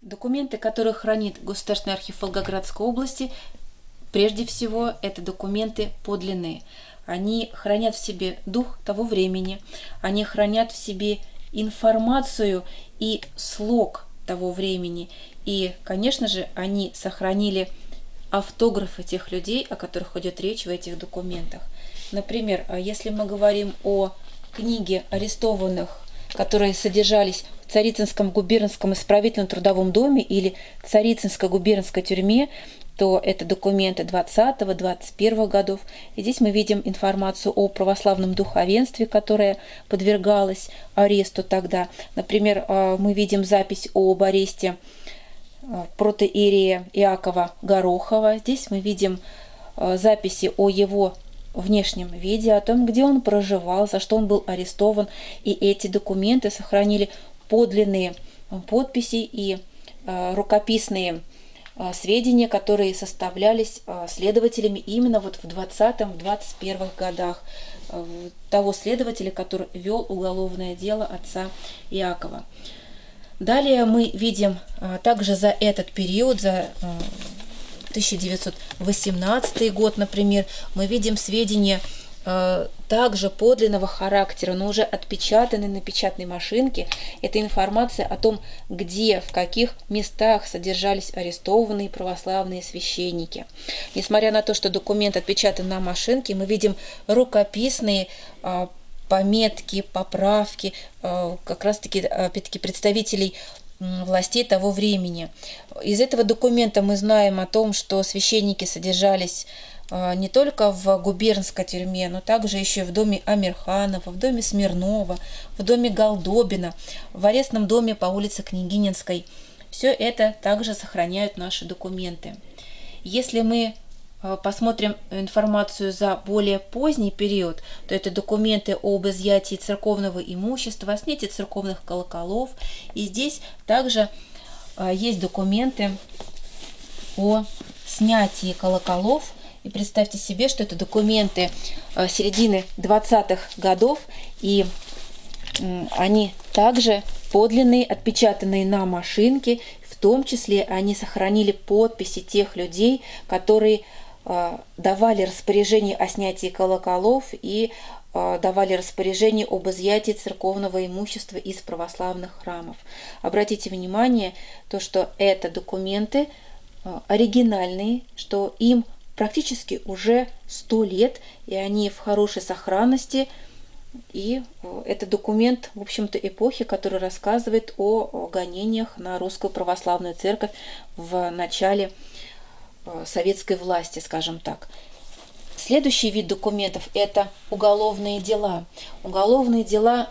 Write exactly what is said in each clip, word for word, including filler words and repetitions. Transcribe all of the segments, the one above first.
Документы, которые хранит Государственный архив Волгоградской области, прежде всего, это документы подлинные. Они хранят в себе дух того времени, они хранят в себе информацию и слог того времени. И, конечно же, они сохранили автографы тех людей, о которых идет речь в этих документах. Например, если мы говорим о книге арестованных, которые содержались в Царицынском губернском исправительном трудовом доме или Царицынской губернской тюрьме, то это документы двадцатого-двадцать первого годов. И здесь мы видим информацию о православном духовенстве, которое подвергалось аресту тогда. Например, мы видим запись об аресте протоиерея Иакова Горохова. Здесь мы видим записи о его внешнем виде, о том, где он проживал, за что он был арестован. И эти документы сохранили подлинные подписи и рукописные сведения, которые составлялись следователями именно вот в двадцатом-двадцать первых годах того следователя, который вел уголовное дело отца Иакова. Далее мы видим также за этот период, за тысяча девятьсот восемнадцатый год, например, мы видим сведения также подлинного характера, но уже отпечатанной на печатной машинке. Это информация о том, где, в каких местах содержались арестованные православные священники. Несмотря на то, что документ отпечатан на машинке, мы видим рукописные пометки, поправки, как раз-таки, опять-таки, представителей властей того времени. Из этого документа мы знаем о том, что священники содержались не только в губернской тюрьме, но также еще и в доме Амирханова, в доме Смирнова, в доме Голдобина, в арестном доме по улице Княгининской. Все это также сохраняют наши документы. Если мы посмотрим информацию за более поздний период, то это документы об изъятии церковного имущества, о снятии церковных колоколов. И здесь также есть документы о снятии колоколов. И представьте себе, что это документы середины двадцатых годов, и они также подлинные, отпечатанные на машинке. В том числе они сохранили подписи тех людей, которые давали распоряжение о снятии колоколов и давали распоряжение об изъятии церковного имущества из православных храмов. Обратите внимание, то, что это документы оригинальные, что им практически уже сто лет, и они в хорошей сохранности. И это документ, в общем-то, эпохи, который рассказывает о гонениях на русскую православную церковь в начале советской власти, скажем так. Следующий вид документов – это уголовные дела. Уголовные дела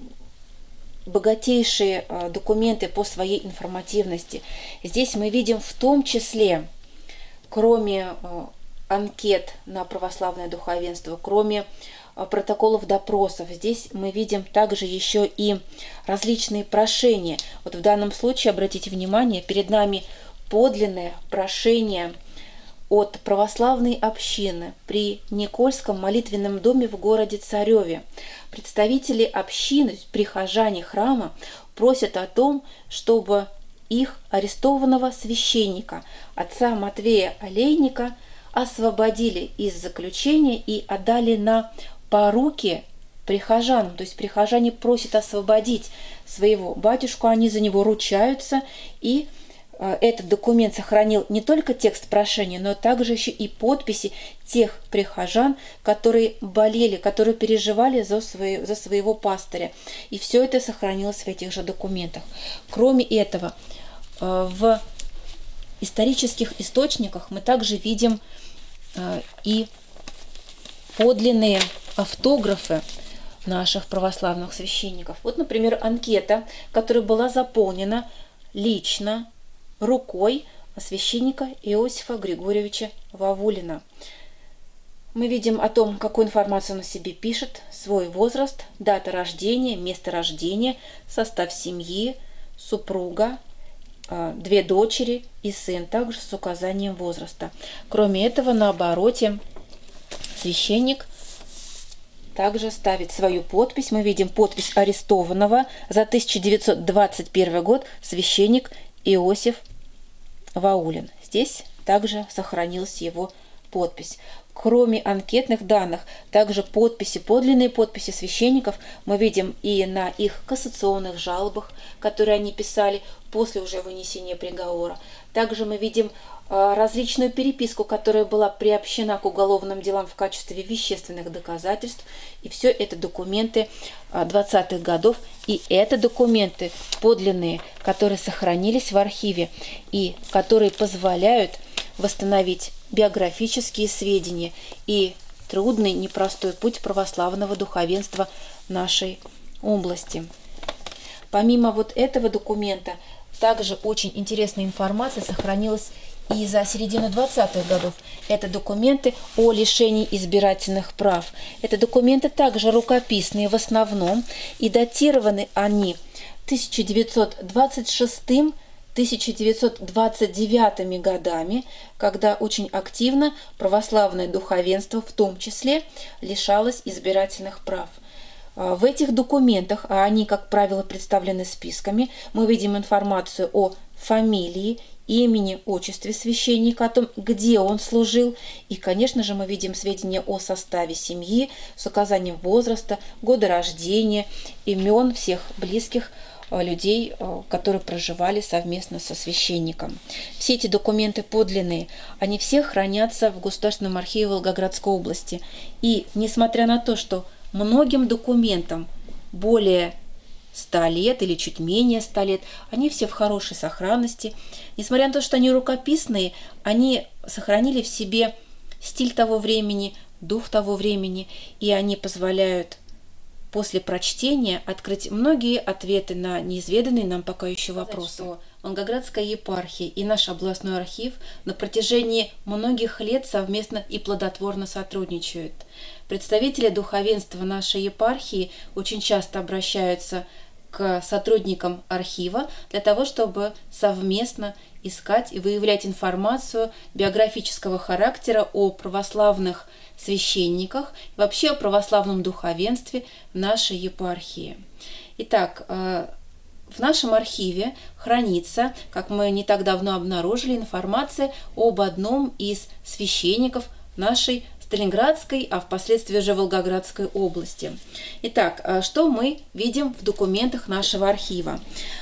– богатейшие документы по своей информативности. Здесь мы видим в том числе, кроме анкет на православное духовенство, кроме протоколов допросов, здесь мы видим также еще и различные прошения. Вот в данном случае, обратите внимание, перед нами подлинное прошение от православной общины при Никольском молитвенном доме в городе Цареве. Представители общины, прихожане храма просят о том, чтобы их арестованного священника, отца Матвея Олейника, освободили из заключения и отдали на поруки прихожанам. То есть прихожане просят освободить своего батюшку, они за него ручаются, и этот документ сохранил не только текст прошения, но также еще и подписи тех прихожан, которые болели, которые переживали за, свои, за своего пастыря. И все это сохранилось в этих же документах. Кроме этого, в исторических источниках мы также видим и подлинные автографы наших православных священников. Вот, например, анкета, которая была заполнена лично рукой священника Иосифа Григорьевича Вавулина. Мы видим о том, какую информацию он о себе пишет: свой возраст, дата рождения, место рождения, состав семьи, супруга, две дочери и сын, также с указанием возраста. Кроме этого, на обороте священник также ставит свою подпись. Мы видим подпись арестованного за тысяча девятьсот двадцать первый год, священник Иосиф Ваулин. Здесь также сохранилась его подпись. Кроме анкетных данных, также подписи, подлинные подписи священников мы видим и на их кассационных жалобах, которые они писали после уже вынесения приговора. Также мы видим э, различную переписку, которая была приобщена к уголовным делам в качестве вещественных доказательств. И все это документы э, двадцатых годов. И это документы подлинные, которые сохранились в архиве и которые позволяют восстановить биографические сведения и трудный, непростой путь православного духовенства нашей области. Помимо вот этого документа, также очень интересная информация сохранилась и за середину двадцатых годов. Это документы о лишении избирательных прав. Это документы также рукописные в основном, и датированы они тысяча девятьсот двадцать шестым тысяча девятьсот двадцать девятыми годами, когда очень активно православное духовенство в том числе лишалось избирательных прав. В этих документах, а они, как правило, представлены списками, мы видим информацию о фамилии, имени, отчестве священника, о том, где он служил. И, конечно же, мы видим сведения о составе семьи с указанием возраста, года рождения, имен всех близких людей, которые проживали совместно со священником. Все эти документы подлинные, они все хранятся в Государственном архиве Волгоградской области. И несмотря на то, что многим документам более ста лет или чуть менее ста лет, они все в хорошей сохранности. Несмотря на то, что они рукописные, они сохранили в себе стиль того времени, дух того времени, и они позволяют после прочтения открыть многие ответы на неизведанные нам пока еще вопросы. Волгоградская епархия и наш областной архив на протяжении многих лет совместно и плодотворно сотрудничают. Представители духовенства нашей епархии очень часто обращаются к сотрудникам архива для того, чтобы совместно искать и выявлять информацию биографического характера о православных священниках, вообще о православном духовенстве нашей епархии. Итак, в нашем архиве хранится, как мы не так давно обнаружили, информация об одном из священников нашей Сталинградской, а впоследствии уже Волгоградской области. Итак, что мы видим в документах нашего архива?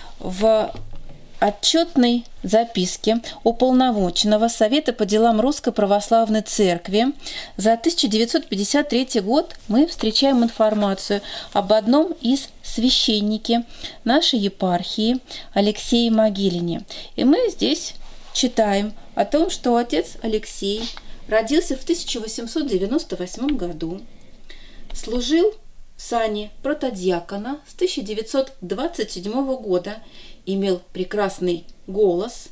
В отчетной записке Уполномоченного Совета по делам Русской Православной Церкви за тысяча девятьсот пятьдесят третий год мы встречаем информацию об одном из священнике нашей епархии Алексее Могилине. И мы здесь читаем о том, что отец Алексей родился в тысяча восемьсот девяносто восьмом году, служил в сане протодиакона с тысяча девятьсот двадцать седьмого года, имел прекрасный голос.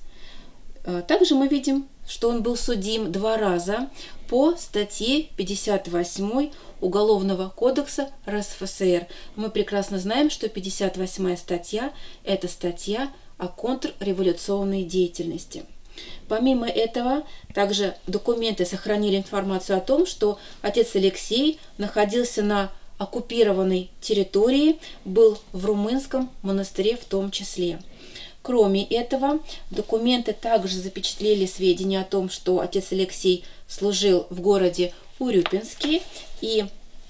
Также мы видим, что он был судим два раза по статье пятьдесят восьмой Уголовного кодекса РСФСР. Мы прекрасно знаем, что пятьдесят восьмая статья – это статья о контрреволюционной деятельности. Помимо этого, также документы сохранили информацию о том, что отец Алексей находился на оккупированной территории, был в румынском монастыре в том числе. Кроме этого, документы также запечатлели сведения о том, что отец Алексей служил в городе Урюпинске, и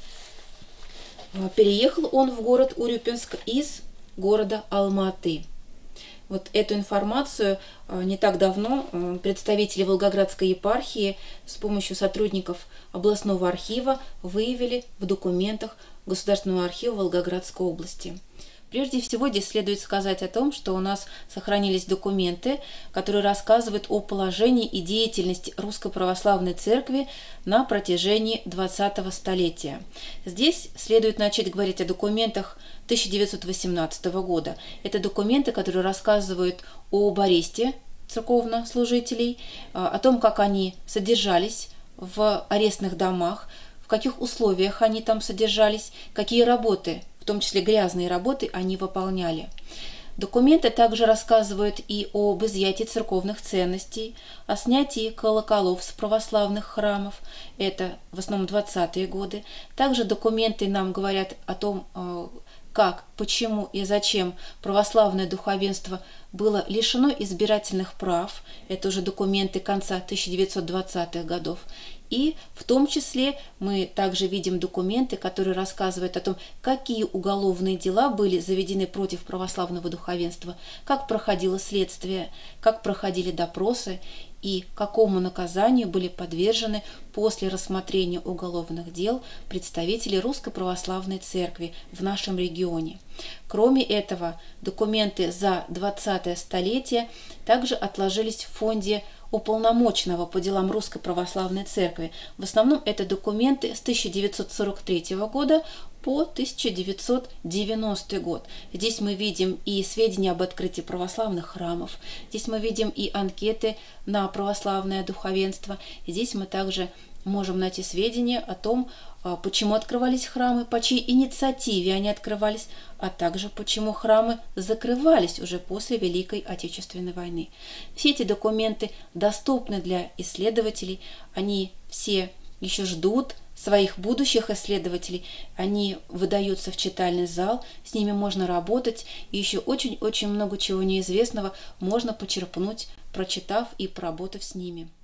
переехал он в город Урюпинск из города Алматы. Вот эту информацию не так давно представители Волгоградской епархии с помощью сотрудников областного архива выявили в документах Государственного архива Волгоградской области. Прежде всего, здесь следует сказать о том, что у нас сохранились документы, которые рассказывают о положении и деятельности Русской Православной Церкви на протяжении двадцатого столетия. Здесь следует начать говорить о документах тысяча девятьсот восемнадцатого года. Это документы, которые рассказывают об аресте церковнослужителей, о том, как они содержались в арестных домах, в каких условиях они там содержались, какие работы, в том числе грязные работы, они выполняли. Документы также рассказывают и об изъятии церковных ценностей, о снятии колоколов с православных храмов, это в основном двадцатые годы. Также документы нам говорят о том, как, почему и зачем православное духовенство было лишено избирательных прав, это уже документы конца тысяча девятьсот двадцатых годов, и в том числе мы также видим документы, которые рассказывают о том, какие уголовные дела были заведены против православного духовенства, как проходило следствие, как проходили допросы и какому наказанию были подвержены после рассмотрения уголовных дел представители Русской Православной Церкви в нашем регионе. Кроме этого, документы за двадцатое столетие также отложились в фонде уполномоченного по делам Русской Православной Церкви. В основном это документы с тысяча девятьсот сорок третьего года по тысяча девятьсот девяностый год. Здесь мы видим и сведения об открытии православных храмов, здесь мы видим и анкеты на православное духовенство, здесь мы также можем найти сведения о том, почему открывались храмы, по чьей инициативе они открывались, а также почему храмы закрывались уже после Великой Отечественной войны. Все эти документы доступны для исследователей, они все еще ждут своих будущих исследователей, они выдаются в читальный зал, с ними можно работать, и еще очень-очень много чего неизвестного можно почерпнуть, прочитав и поработав с ними.